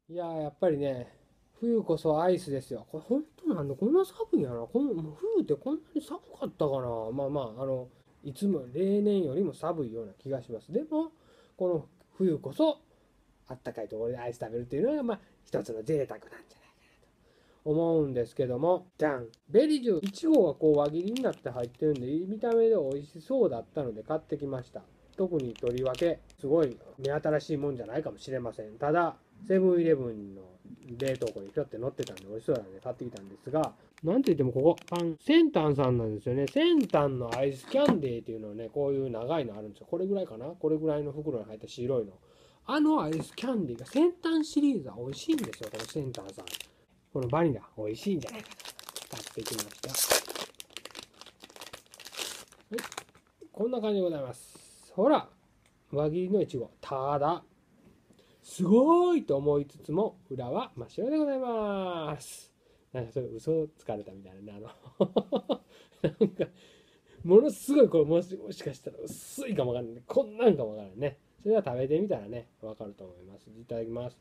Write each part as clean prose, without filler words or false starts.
いやー、やっぱりね、冬こそアイスですよ。これ本当なんでこんな寒いんやな。もう冬ってこんなに寒かったかな。まあまあ、いつも例年よりも寒いような気がします。でも、この冬こそあったかいところでアイス食べるっていうのが、まあ、一つの贅沢なんじゃないかと思うんですけども、じゃん。ベリジュ、いちごがこう輪切りになって入ってるんで、見た目で美味しそうだったので買ってきました。特にとりわけ、すごい目新しいもんじゃないかもしれません。ただ、セブンイレブンの冷凍庫にぴょって乗ってたんで美味しそうなんで買ってきたんですが、なんといってもここ、センタンさんなんですよね。センタンのアイスキャンデーっていうのをね、こういう長いのあるんですよ。これぐらいかな、これぐらいの袋に入った白いの。あのアイスキャンデーがセンタンシリーズは美味しいんですよ、このセンタンさん。このバニラ、美味しいんじゃないかと買ってきました。はい、こんな感じでございます。ほら、輪切りのいちご。ただ、すごいと思いつつも、裏は真っ白でございます。なんかそれ嘘つかれたみたいなね、なんか、ものすごいこれもしかしたら薄いかもわかんない。こんなんかもわからないね。それは食べてみたらね、わかると思います。いただきます。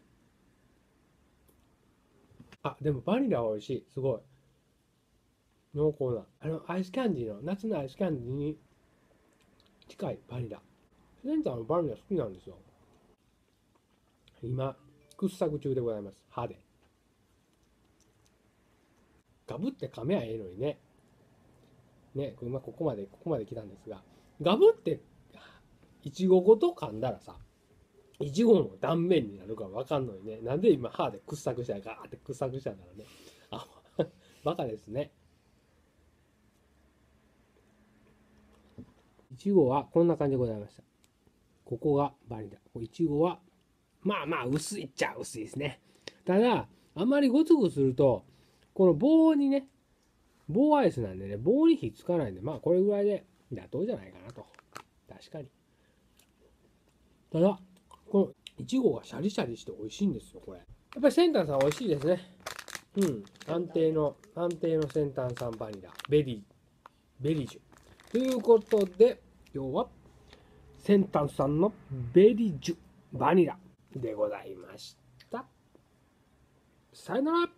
あ、でもバニラは美味しい。すごい。濃厚な。アイスキャンディーの、夏のアイスキャンディーに近いバニラ。センターのバニラ好きなんですよ。今、掘削中でございます。歯で。ガブって噛めばええのにね。ね、今ここまで来たんですが、ガブっていちごごと噛んだらさ、いちごの断面になるかわかんのにね、なんで今歯で掘削したらガーって掘削したんだろうね。あ、バカですね。いちごはこんな感じでございました。ここがバニラ。いちごは、まあまあ薄いっちゃ薄いですね。ただ、あんまりゴツゴツすると、この棒にね、棒アイスなんでね、棒にひっつかないんで、まあこれぐらいで妥当じゃないかなと。確かに。ただ、このいちごがシャリシャリして美味しいんですよ、これ。やっぱりセンターさん美味しいですね。うん。安定のセンターさんバニラ。ベリジュ。ということで、今日はセンターさんのベリジュバニラでございました。さよなら。